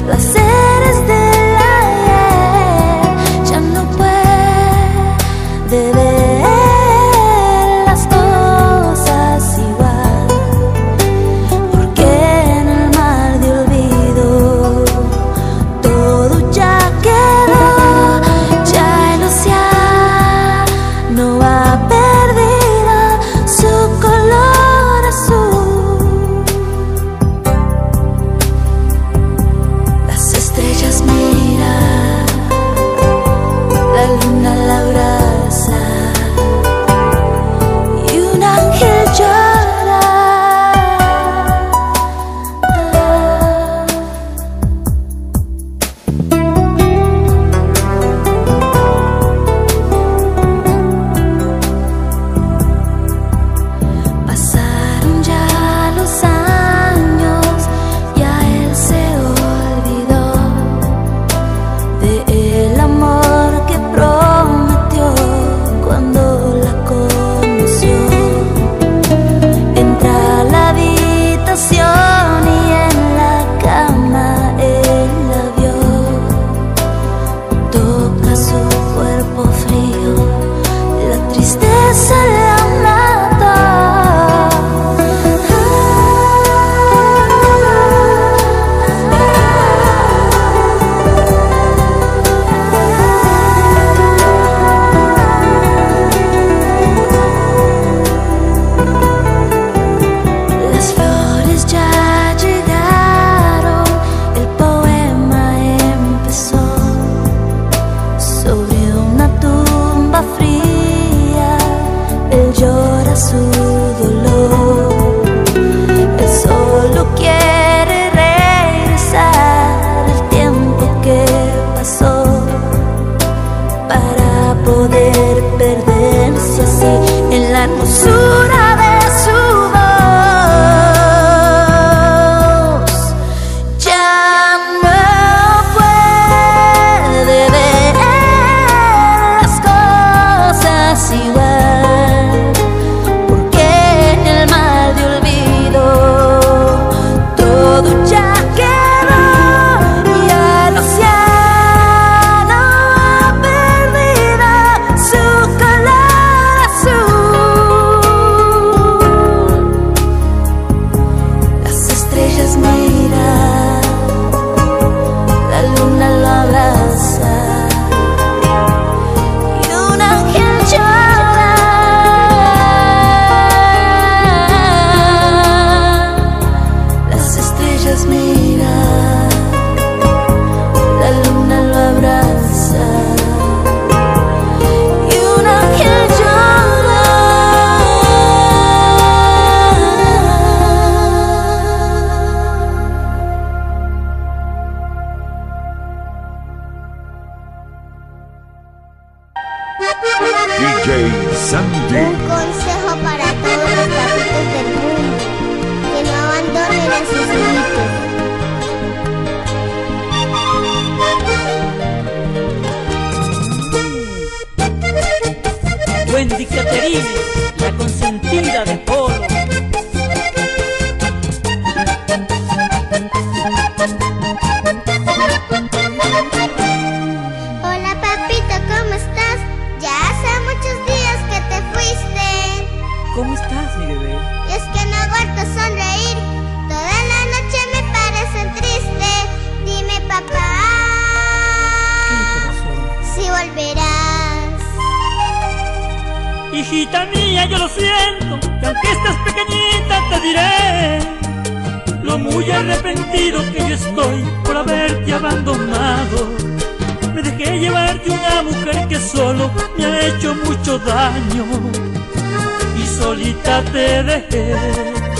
placeres del ayer. Ya no puede ver las cosas igual, porque en el mar de olvido todo ya quedó. Ya el océano ha perdido su color azul. Las estrellas miran, la luna la abraza y un ángel llora. Pasaron ya los años, ya él se olvidó del amor que prometió cuando la conoció. Entra a la habitación y en la cama él la vio. Toca su cuerpo frío, la tristeza la mató. Las flores ya llegaron, el poema empezó. Sobre una tumba fría, él llora su dolor. Él solo quiere regresar el tiempo que pasó, para poder perderse así en la hermosura de su voz. Ya no puede ver las cosas igual, porque en el mar de olvido todo ya quedó. Y el océano ha perdido su color azul. Las estrellas miran, la luna lo abraza y un ángel llora. Las estrellas miran, la luna lo abraza y un ángel llora. DJ Sandy. Un consejo para todos los papitos del mundo: que no abandonen a sus hijitos. Wendy Caterine, la consentida de Polo. Hola papito, ¿cómo estás? Ya hace muchos días que te fuiste. ¿Cómo estás, mi bebé? Y es que no he vuelto a sonreír, toda la noche me parecen triste. Dime papá, ¿Qué corazón? si volverás. Hijita mía, yo lo siento, que aunque estés pequeñita te diré lo muy arrepentido que yo estoy por haberte abandonado. Me dejé llevar de una mujer que solo me ha hecho mucho daño y solita te dejé.